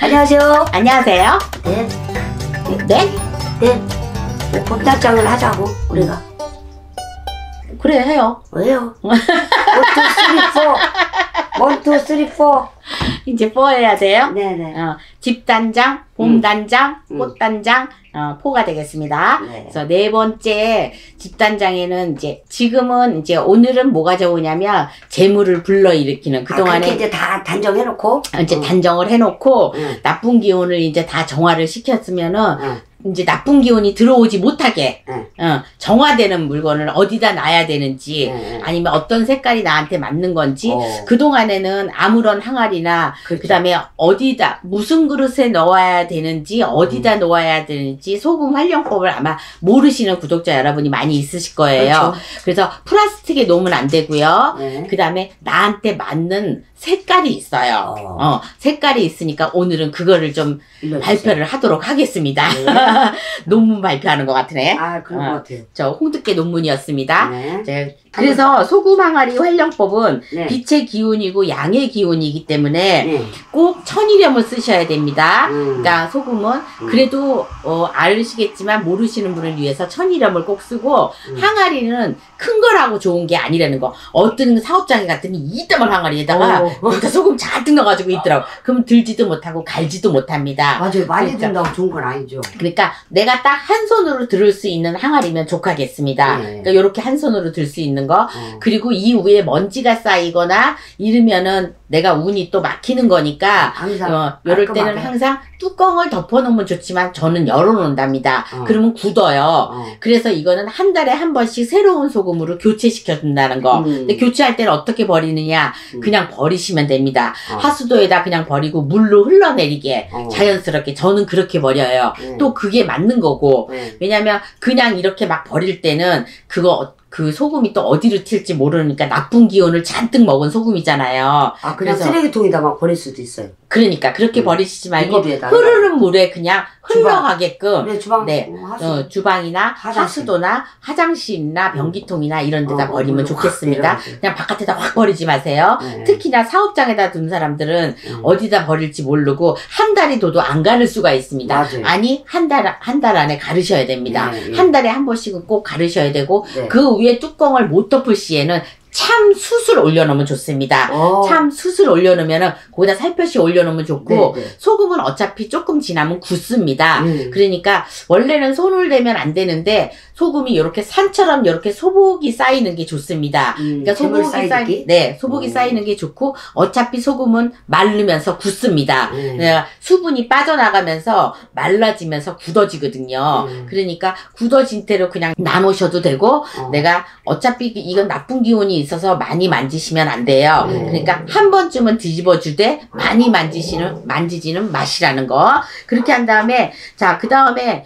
안녕하세요. 안녕하세요. 네. 네? 네. 봄단장을 하자고, 우리가. 그래, 해요. 왜요? 1, 2, 3, 4. 이제 뭐 해야 돼요? 네네. 집단장, 봄단장, 꽃단장, 포가 되겠습니다. 네. 그래서 네 번째 집단장에는 지금은 오늘은 뭐가 좋으냐면 재물을 불러일으키는 그동안에 그렇게 이제 다 단정해놓고? 단정을 해놓고 나쁜 기운을 이제 다 정화를 시켰으면은 이제 나쁜 기운이 들어오지 못하게 정화되는 물건을 어디다 놔야 되는지 아니면 어떤 색깔이 나한테 맞는 건지 그동안에는 아무런 항아리나 그렇죠. 그다음에 어디다 무슨 그릇에 넣어야 되는지 어디다 놓아야 되는지 소금 활용법을 아마 모르시는 구독자 여러분이 많이 있으실 거예요. 그렇죠. 그래서 플라스틱에 놓으면 안 되고요. 네. 그다음에 나한테 맞는 색깔이 있어요. 색깔이 있으니까 오늘은 그거를 좀 발표를 하도록 하겠습니다. 네. 논문 발표하는 것 같으네. 아, 그런 것 같아요. 저 홍두깨 논문이었습니다. 네. 그래서 소금 항아리 활용법은 네. 빛의 기운이고 양의 기운이기 때문에 네. 꼭 천일염을 쓰셔야 됩니다. 그러니까 소금은 그래도 아시겠지만 모르시는 분을 위해서 천일염을 꼭 쓰고 항아리는 큰 거라고 좋은 게 아니라는 거. 어떤 사업장에 갔더니 이따만 항아리에다가 그러니까 소금 잔뜩 넣어가지고 있더라고. 그럼 들지도 못하고 갈지도 못합니다. 맞아요. 많이 그러니까, 든다고 좋은 건 아니죠. 그러니까 내가 딱 한 손으로 들을 수 있는 항아리면 족하겠습니다. 네. 그러니까 요렇게 한 손으로 들 수 있는 거. 그리고 이 위에 먼지가 쌓이거나 이러면은 내가 운이 또 막히는 거니까 항상 이럴 깔끔하게. 때는 항상 뚜껑을 덮어놓으면 좋지만 저는 열어놓는답니다. 그러면 굳어요. 그래서 이거는 한 달에 한 번씩 새로운 소금으로 교체시켜준다는 거. 근데 교체할 때는 어떻게 버리느냐? 그냥 버리시면 됩니다. 하수도에다 그냥 버리고 물로 흘러내리게 자연스럽게 저는 그렇게 버려요. 또 그게 맞는 거고 왜냐면 그냥 이렇게 막 버릴 때는 그 소금이 또 어디로 튈지 모르니까 나쁜 기운을 잔뜩 먹은 소금이잖아요. 아, 그냥 그래서 쓰레기통에다 막 버릴 수도 있어요. 그러니까 그렇게 버리시지 말고 비닐에다가. 흐르는 물에 그냥 흘러가게끔 그래, 주방, 네, 화장실. 주방이나 하수도나 화장실이나 변기통이나 이런 데다 버리면 좋겠습니다. 그냥 바깥에다 확 버리지 마세요. 특히나 사업장에다 둔 사람들은 어디다 버릴지 모르고 한 달이 둬도 안 가를 수가 있습니다. 맞아요. 아니 한 달 안에 가르셔야 됩니다. 한 달에 한 번씩은 꼭 가르셔야 되고 그 위에 뚜껑을 못 덮을 시에는 참 숯을 올려놓으면 좋습니다. 참 숯을 올려놓으면 거기다 살펴시 올려놓으면 좋고 소금은 어차피 조금 지나면 굳습니다. 그러니까 원래는 손을 대면 안 되는데 소금이 이렇게 산처럼 이렇게 소복이 쌓이는 게 좋습니다. 그러니까 소복이 소복이 쌓이는 게 좋고 어차피 소금은 마르면서 굳습니다. 수분이 빠져나가면서 말라지면서 굳어지거든요. 그러니까 굳어진 대로 그냥 놔놓으셔도 되고 내가 어차피 이건 나쁜 기운이 있어서 많이 만지시면 안 돼요. 그러니까 한 번쯤은 뒤집어 주되 많이 만지지는 마시라는 거. 그렇게 한 다음에 그 다음에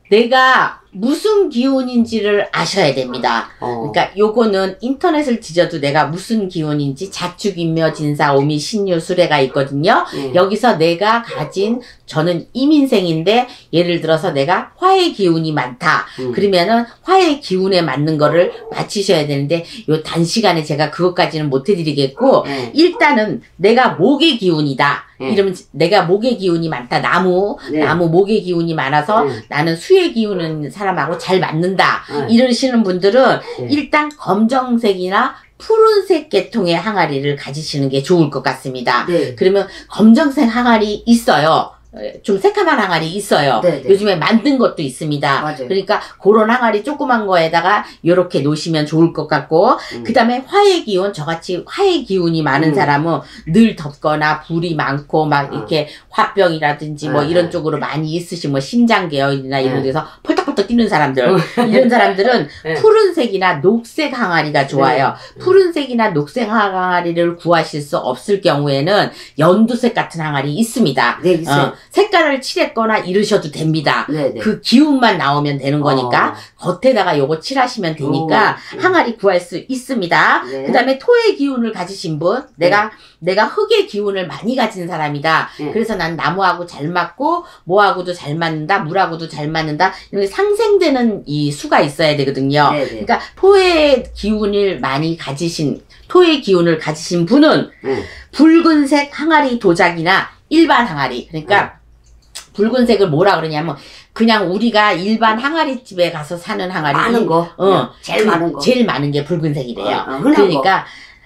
내가 무슨 기운인지를 아셔야 됩니다. 그러니까 요거는 인터넷을 뒤져도 내가 무슨 기운인지 자축인묘 진사 오미 신유 수레가 있거든요. 여기서 내가 가진 저는 이민생인데 예를 들어서 내가 화의 기운이 많다. 그러면은 화의 기운에 맞는 거를 맞히셔야 되는데 요 단시간에 제가 그것까지는 못 해드리겠고 일단은 내가 목의 기운이다. 이러면 내가 목의 기운이 많다. 나무 목의 기운이 많아서 나는 수의 기운은 사람하고 잘 맞는다. 이러시는 분들은 일단 검정색이나 푸른색 계통의 항아리를 가지시는 게 좋을 것 같습니다. 그러면 검정색 항아리 있어요. 좀 새카만 항아리 있어요. 요즘에 만든 것도 있습니다. 맞아요. 그러니까 그런 항아리 조그만 거에다가 이렇게 놓으시면 좋을 것 같고 그 다음에 화의 기운 저같이 화의 기운이 많은 사람은 늘 덥거나 불이 많고 막 이렇게 화병이라든지 뭐 이런 쪽으로 많이 있으신 뭐 심장계열이나 이런 데서 펄떡펄떡 뛰는 사람들 이런 사람들은 푸른색이나 녹색 항아리가 좋아요. 푸른색이나 녹색 항아리를 구하실 수 없을 경우에는 연두색 같은 항아리 있습니다. 있어요. 색깔을 칠했거나 이러셔도 됩니다. 그 기운만 나오면 되는 거니까 겉에다가 요거 칠하시면 되니까 항아리 구할 수 있습니다. 그 다음에 토의 기운을 가지신 분 내가 흙의 기운을 많이 가진 사람이다. 그래서 난 나무하고 잘 맞고 뭐하고도 잘 맞는다. 물하고도 잘 맞는다. 이렇게 상생되는 이 수가 있어야 되거든요. 그러니까 토의 기운을 많이 가지신 토의 기운을 가지신 분은 붉은색 항아리 도자기나 일반 항아리. 그러니까 붉은색을 뭐라 그러냐면 그냥 우리가 일반 항아리 집에 가서 사는 항아리 많은 거. 제일 많은 거. 제일 많은 게 붉은색이래요. 흔한 그러니까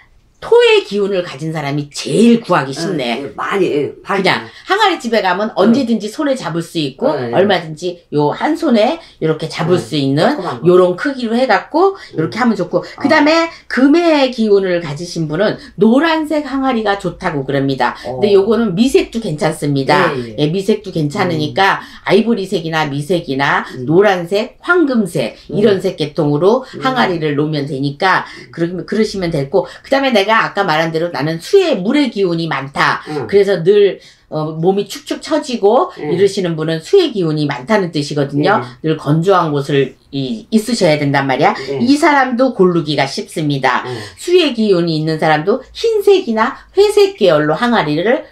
토의 기운을 가진 사람이 제일 구하기 쉽네. 많이 그냥 항아리 집에 가면 언제든지 손에 잡을 수 있고 얼마든지 요 한 손에 이렇게 잡을 수 있는 요런 크기로 해갖고 이렇게 하면 좋고, 그 다음에 금의 기운을 가지신 분은 노란색 항아리가 좋다고 그럽니다. 근데 요거는 미색도 괜찮습니다. 예, 미색도 괜찮으니까 아이보리색이나 미색이나 노란색, 황금색 이런 색 계통으로 항아리를 놓으면 되니까 그러시면 되고, 그 다음에 내가 아까 말한 대로 나는 수의 물의 기운이 많다. 그래서 늘 몸이 축축 처지고 이러시는 분은 수의 기운이 많다는 뜻이거든요. 늘 건조한 곳을 있으셔야 된단 말이야. 이 사람도 고르기가 쉽습니다. 수의 기운이 있는 사람도 흰색이나 회색 계열로 항아리를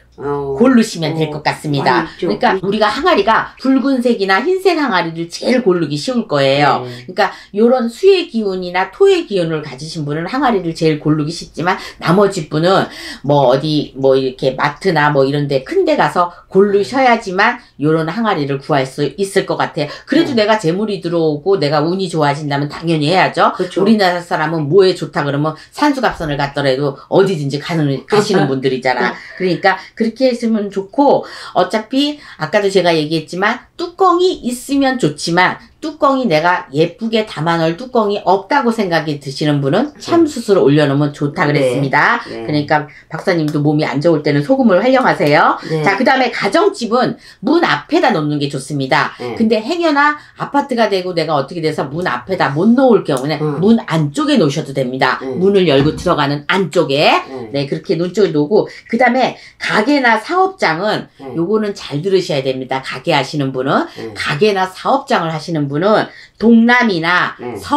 고르시면 될 것 같습니다. 그러니까 우리가 항아리가 붉은색이나 흰색 항아리를 제일 고르기 쉬울 거예요. 그러니까 요런 수의 기운이나 토의 기운을 가지신 분은 항아리를 제일 고르기 쉽지만, 나머지 분은 뭐 어디 뭐 이렇게 마트나 뭐 이런 데 큰 데 가서 고르셔야지만 요런 항아리를 구할 수 있을 것 같아요. 그래도 내가 재물이 들어오고 내가 운이 좋아진다면 당연히 해야죠. 그렇죠. 우리나라 사람은 뭐에 좋다 그러면 산수갑선을 갔더라도 어디든지 가시는 분들이잖아. 그러니까 그렇게 했으면 좋고, 어차피 아까도 제가 얘기했지만 뚜껑이 있으면 좋지만 뚜껑이 내가 예쁘게 담아놓을 뚜껑이 없다고 생각이 드시는 분은 참숯을 올려놓으면 좋다 그랬습니다. 그러니까 박사님도 몸이 안 좋을 때는 소금을 활용하세요. 자, 그 다음에 가정집은 문 앞에다 놓는 게 좋습니다. 근데 행여나 아파트가 되고 내가 어떻게 돼서 문 앞에다 못 놓을 경우는 문 안쪽에 놓으셔도 됩니다. 문을 열고 들어가는 안쪽에. 네, 그렇게 눈 쪽에 놓고, 그 다음에 가게나 사업장은 요거는 잘 들으셔야 됩니다. 가게 하시는 분은, 가게나 사업장을 하시는 분은 동남이나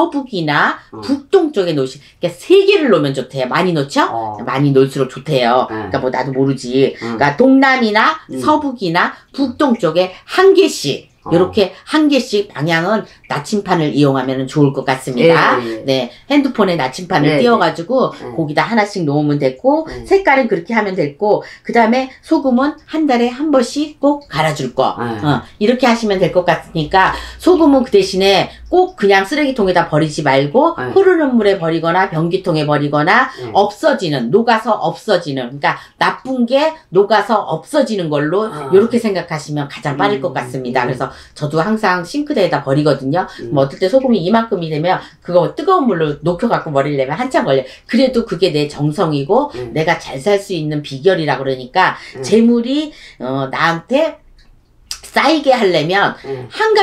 서북이나 북동쪽에 그러니까 세 개를 놓으면 좋대요. 많이 놓죠? 많이 놓을수록 좋대요. 그러니까 뭐 나도 모르지. 그러니까 동남이나 서북이나 북동쪽에 한 개씩, 요렇게 한 개씩 방향은 나침판을 이용하면 좋을 것 같습니다. 네, 핸드폰에 나침판을 띄워가지고 거기다 하나씩 놓으면 됐고, 색깔은 그렇게 하면 됐고, 그 다음에 소금은 한 달에 한 번씩 꼭 갈아줄 거. 이렇게 하시면 될 것 같으니까, 소금은 그 대신에 꼭 그냥 쓰레기통에다 버리지 말고 흐르는 물에 버리거나 변기통에 버리거나 녹아서 없어지는, 그러니까 나쁜 게 녹아서 없어지는 걸로 이렇게 생각하시면 가장 빠를 것 같습니다. 그래서 저도 항상 싱크대에다 버리거든요. 뭐 어떨 때 소금이 이만큼이 되면 그거 뜨거운 물로 녹여갖고 버리려면 한참 걸려요. 그래도 그게 내 정성이고 내가 잘 살 수 있는 비결이라 그러니까, 재물이 나한테 쌓이게 하려면 한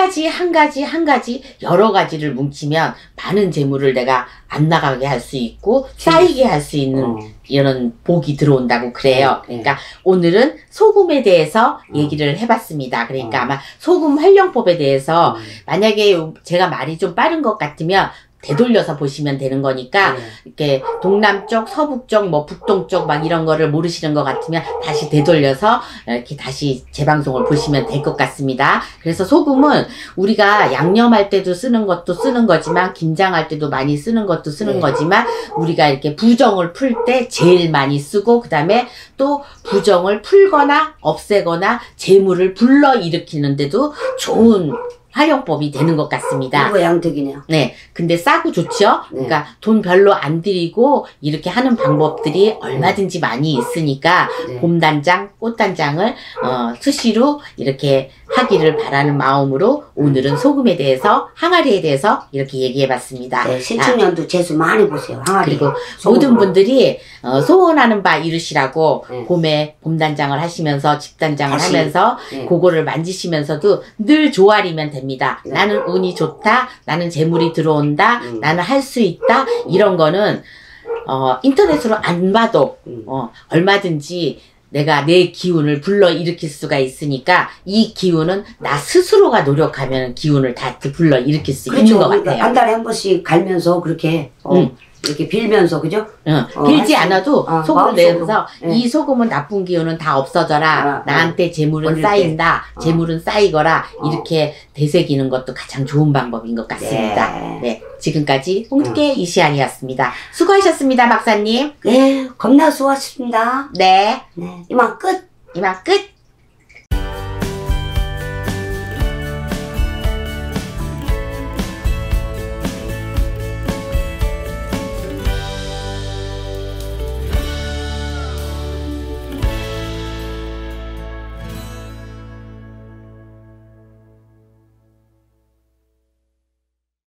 가지 여러 가지를 뭉치면 많은 재물을 내가 안 나가게 할 수 있고 쌓이게 할 수 있는 이런 복이 들어온다고 그래요. 그러니까 오늘은 소금에 대해서 얘기를 해봤습니다. 그러니까 아마 소금 활용법에 대해서, 만약에 제가 말이 좀 빠른 것 같으면 되돌려서 보시면 되는 거니까, 이렇게 동남쪽, 서북쪽, 뭐 북동쪽 막 이런 거를 모르시는 것 같으면 다시 되돌려서 이렇게 다시 재방송을 보시면 될 것 같습니다. 그래서 소금은 우리가 양념할 때도 쓰는 것도 쓰는 거지만, 김장할 때도 많이 쓰는 것도 쓰는 거지만, 우리가 이렇게 부정을 풀 때 제일 많이 쓰고, 그 다음에 또 부정을 풀거나 없애거나 재물을 불러일으키는데도 좋은 활용법이 되는 것 같습니다. 이거 양득이네요. 네. 근데 싸고 좋죠? 그러니까 돈 별로 안 들이고 이렇게 하는 방법들이 얼마든지 많이 있으니까 봄단장, 꽃단장을 수시로 이렇게 하기를 바라는 마음으로 오늘은 소금에 대해서, 항아리에 대해서 이렇게 얘기해 봤습니다. 네, 신축년도 재수 많이 보세요. 항아리. 그리고 모든 분들이 소원하는 바 이루시라고 봄에 봄단장을 하시면서 집단장을 하면서 그거를 만지시면서도 늘 조아리면 됩니다. 나는 운이 좋다, 나는 재물이 들어온다, 나는 할 수 있다, 이런 거는 인터넷으로 안 봐도 얼마든지 내가 내 기운을 불러일으킬 수가 있으니까, 이 기운은 나 스스로가 노력하면 기운을 다 불러일으킬 수 있는 것 같아요. 한 달에 한 번씩 갈면서 그렇게 이렇게 빌면서, 그죠? 빌지 않아도 소금을 내면서 이 소금은 나쁜 기운은 다 없어져라, 나한테 재물은 쌓인다, 재물은 쌓이거라, 이렇게 되새기는 것도 가장 좋은 방법인 것 같습니다. 네, 지금까지 홍두깨 이시안이었습니다. 수고하셨습니다, 박사님. 네, 겁나 수고하셨습니다. 네, 이만 끝. 이만 끝.